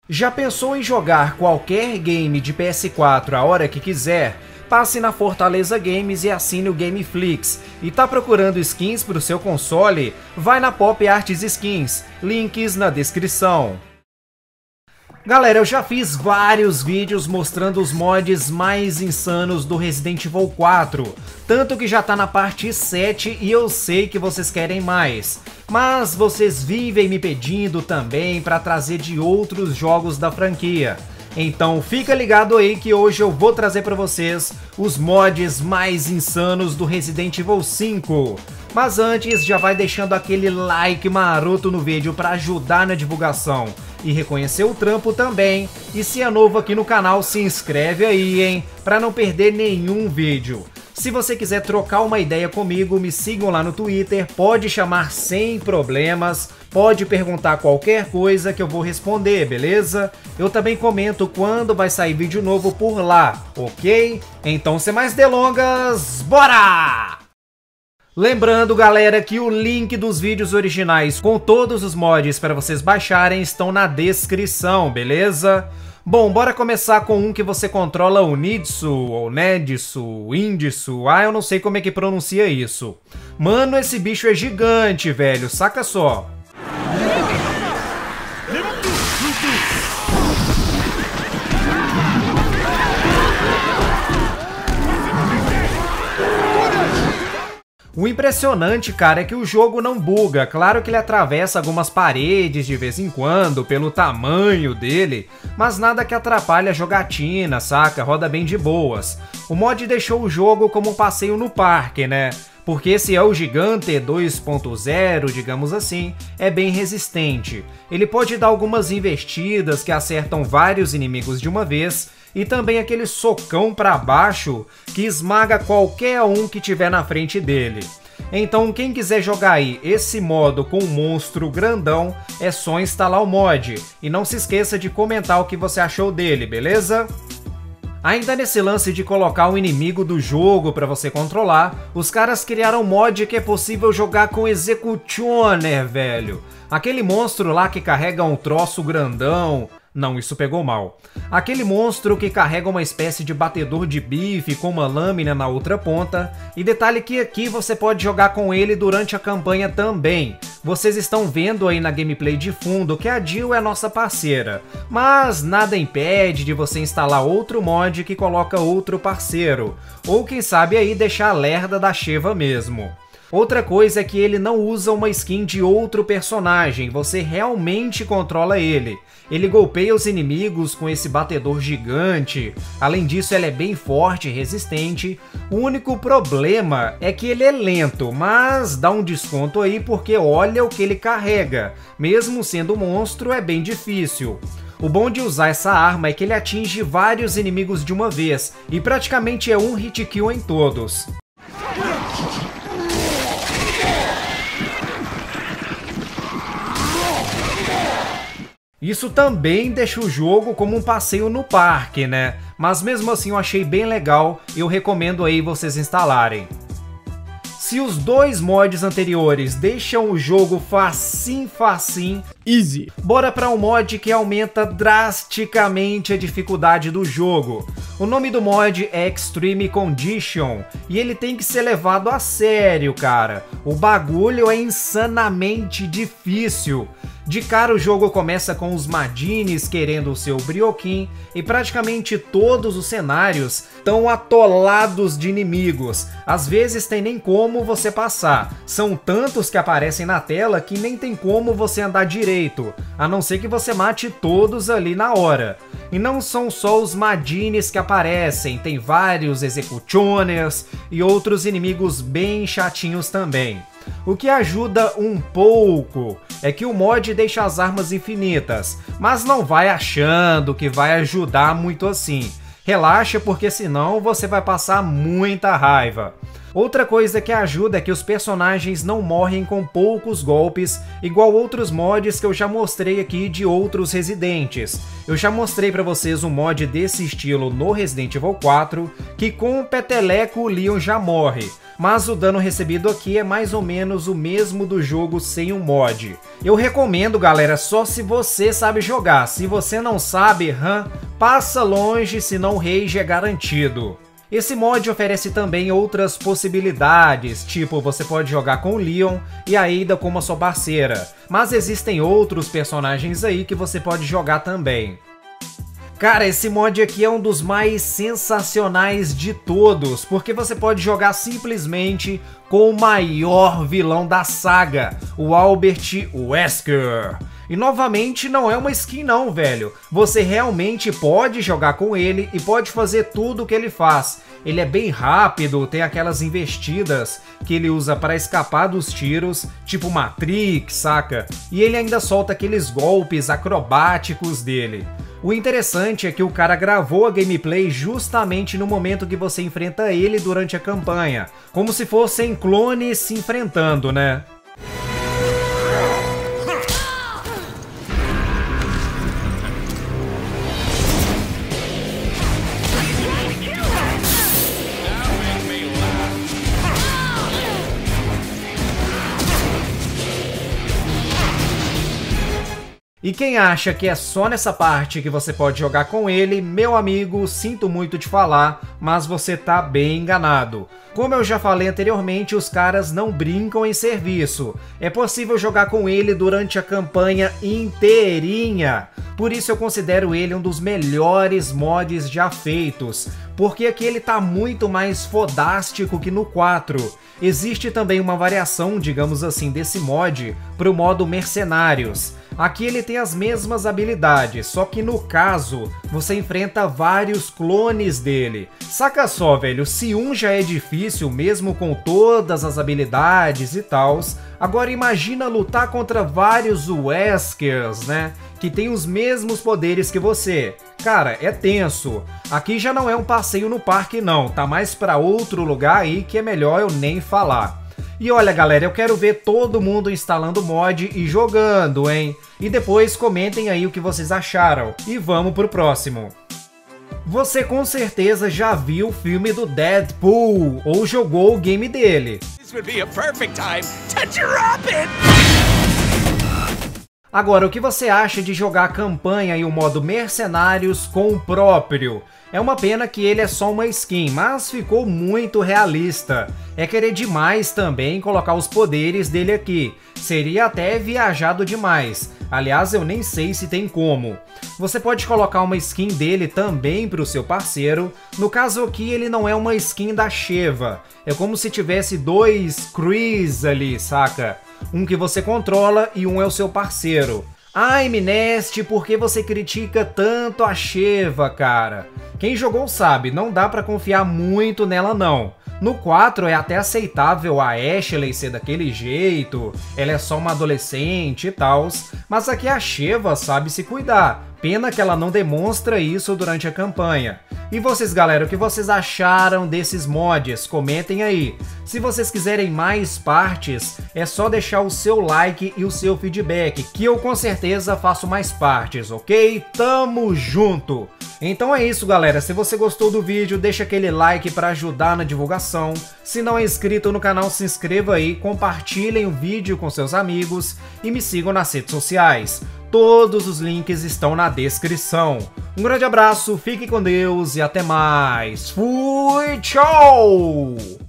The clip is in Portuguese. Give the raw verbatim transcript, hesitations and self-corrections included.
Já pensou em jogar qualquer game de P S quatro a hora que quiser? Passe na Fortaleza Games e assine o Gameflix. E tá procurando skins para o seu console? Vai na Pop Arts Skins, links na descrição. Galera, eu já fiz vários vídeos mostrando os mods mais insanos do Resident Evil quatro, tanto que já tá na parte sete e eu sei que vocês querem mais. Mas vocês vivem me pedindo também para trazer de outros jogos da franquia. Então fica ligado aí que hoje eu vou trazer para vocês os mods mais insanos do Resident Evil cinco. Mas antes, já vai deixando aquele like maroto no vídeo para ajudar na divulgação e reconhecer o trampo também. E se é novo aqui no canal, se inscreve aí, hein, para não perder nenhum vídeo. Se você quiser trocar uma ideia comigo, me sigam lá no Twitter, pode chamar sem problemas, pode perguntar qualquer coisa que eu vou responder, beleza? Eu também comento quando vai sair vídeo novo por lá, ok? Então, sem mais delongas, bora! Lembrando, galera, que o link dos vídeos originais com todos os mods para vocês baixarem estão na descrição, beleza? Bom, bora começar com um que você controla o Nidsu, ou Nedsu, Indsu, ah, eu não sei como é que pronuncia isso. Mano, esse bicho é gigante, velho, saca só. O impressionante, cara, é que o jogo não buga. Claro que ele atravessa algumas paredes de vez em quando, pelo tamanho dele, mas nada que atrapalhe a jogatina, saca? Roda bem de boas. O mod deixou o jogo como um passeio no parque, né? Porque esse é o Gigante dois ponto zero, digamos assim, é bem resistente. Ele pode dar algumas investidas que acertam vários inimigos de uma vez, e também aquele socão pra baixo que esmaga qualquer um que tiver na frente dele. Então quem quiser jogar aí esse modo com um monstro grandão, é só instalar o mod. E não se esqueça de comentar o que você achou dele, beleza? Ainda nesse lance de colocar um inimigo do jogo para você controlar, os caras criaram um mod que é possível jogar com Executioner, velho. Aquele monstro lá que carrega um troço grandão... Não, isso pegou mal. Aquele monstro que carrega uma espécie de batedor de bife com uma lâmina na outra ponta. E detalhe que aqui você pode jogar com ele durante a campanha também. Vocês estão vendo aí na gameplay de fundo que a Jill é nossa parceira. Mas nada impede de você instalar outro mod que coloca outro parceiro. Ou quem sabe aí deixar a lerda da Sheva mesmo. Outra coisa é que ele não usa uma skin de outro personagem, você realmente controla ele. Ele golpeia os inimigos com esse batedor gigante, além disso ele é bem forte e resistente. O único problema é que ele é lento, mas dá um desconto aí porque olha o que ele carrega. Mesmo sendo monstro é bem difícil. O bom de usar essa arma é que ele atinge vários inimigos de uma vez, e praticamente é um hit kill em todos. Isso também deixa o jogo como um passeio no parque, né? Mas mesmo assim eu achei bem legal e eu recomendo aí vocês instalarem. Se os dois mods anteriores deixam o jogo facim facim, easy, bora para um mod que aumenta drasticamente a dificuldade do jogo. O nome do mod é Extreme Condition e ele tem que ser levado a sério, cara. O bagulho é insanamente difícil. De cara o jogo começa com os Madines querendo o seu Brioquim e praticamente todos os cenários estão atolados de inimigos. Às vezes tem nem como você passar, são tantos que aparecem na tela que nem tem como você andar direito, a não ser que você mate todos ali na hora. E não são só os Madines que aparecem, tem vários Executioners e outros inimigos bem chatinhos também. O que ajuda um pouco é que o mod deixa as armas infinitas, mas não vai achando que vai ajudar muito assim. Relaxa, porque senão você vai passar muita raiva. Outra coisa que ajuda é que os personagens não morrem com poucos golpes, igual outros mods que eu já mostrei aqui de outros Residentes. Eu já mostrei pra vocês um mod desse estilo no Resident Evil quatro, que com o peteleco o Leon já morre. mas o dano recebido aqui é mais ou menos o mesmo do jogo sem um mod. Eu recomendo, galera, só se você sabe jogar. Se você não sabe, hum, passa longe, senão o rage é garantido. Esse mod oferece também outras possibilidades, tipo você pode jogar com o Leon e a Ada como a sua parceira, mas existem outros personagens aí que você pode jogar também. Cara, esse mod aqui é um dos mais sensacionais de todos, porque você pode jogar simplesmente com o maior vilão da saga, o Albert Wesker. E novamente não é uma skin não, velho. Você realmente pode jogar com ele e pode fazer tudo o que ele faz. Ele é bem rápido, tem aquelas investidas que ele usa para escapar dos tiros, tipo Matrix, saca? E ele ainda solta aqueles golpes acrobáticos dele. O interessante é que o cara gravou a gameplay justamente no momento que você enfrenta ele durante a campanha, como se fossem clones se enfrentando, né? E quem acha que é só nessa parte que você pode jogar com ele, meu amigo, sinto muito te falar, mas você tá bem enganado. Como eu já falei anteriormente, os caras não brincam em serviço. É possível jogar com ele durante a campanha inteirinha. Por isso eu considero ele um dos melhores mods já feitos, porque aqui ele tá muito mais fodástico que no quatro. Existe também uma variação, digamos assim, desse mod pro modo Mercenários. Aqui ele tem as mesmas habilidades, só que no caso, você enfrenta vários clones dele. Saca só, velho, se um já é difícil mesmo com todas as habilidades e tals, agora imagina lutar contra vários Weskers, né? Que tem os mesmos poderes que você. Cara, é tenso. Aqui já não é um passeio no parque não, tá mais pra outro lugar aí que é melhor eu nem falar. E olha, galera, eu quero ver todo mundo instalando o mod e jogando, hein? E depois comentem aí o que vocês acharam. E vamos pro próximo. Você com certeza já viu o filme do Deadpool, ou jogou o game dele. This would be a perfect time to drop it! Agora, o que você acha de jogar a campanha e o modo Mercenários com o próprio? É uma pena que ele é só uma skin, mas ficou muito realista. É querer demais também colocar os poderes dele aqui. Seria até viajado demais. Aliás, eu nem sei se tem como. Você pode colocar uma skin dele também para o seu parceiro. No caso aqui, ele não é uma skin da Sheva. É como se tivesse dois Chris ali, saca? Um que você controla e um é o seu parceiro. Ai, Mineste, por que você critica tanto a Sheva, cara? Quem jogou sabe, não dá pra confiar muito nela não. No quatro é até aceitável a Ashley ser daquele jeito, ela é só uma adolescente e tal, mas aqui a Sheva sabe se cuidar. Pena que ela não demonstra isso durante a campanha. E vocês, galera, o que vocês acharam desses mods? Comentem aí. Se vocês quiserem mais partes, é só deixar o seu like e o seu feedback, que eu com certeza faço mais partes, ok? Tamo junto! Então é isso, galera. Se você gostou do vídeo, deixa aquele like para ajudar na divulgação. Se não é inscrito no canal, se inscreva aí, compartilhem o vídeo com seus amigos e me sigam nas redes sociais. Todos os links estão na descrição. Um grande abraço, fique com Deus e até mais. Fui, tchau!